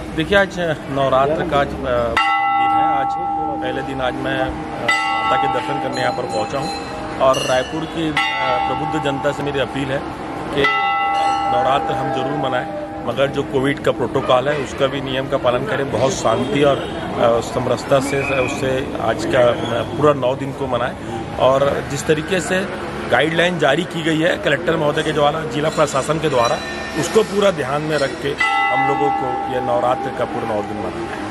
देखिए, आज नवरात्र का आज प्रथम दिन है। आज पहले दिन आज मैं माता के दर्शन करने यहाँ पर पहुँचा हूँ और रायपुर की प्रबुद्ध जनता से मेरी अपील है कि नवरात्र हम जरूर मनाएं, मगर जो कोविड का प्रोटोकॉल है उसका भी नियम का पालन करें। बहुत शांति और समरसता से उससे आज का पूरा 9 दिन को मनाएं। और जिस तरीके से गाइडलाइन जारी की गई है कलेक्टर महोदय के द्वारा, जिला प्रशासन के द्वारा, उसको पूरा ध्यान में रख के हम लोगों को ये नवरात्र का पूरा 9 दिन मनाना है।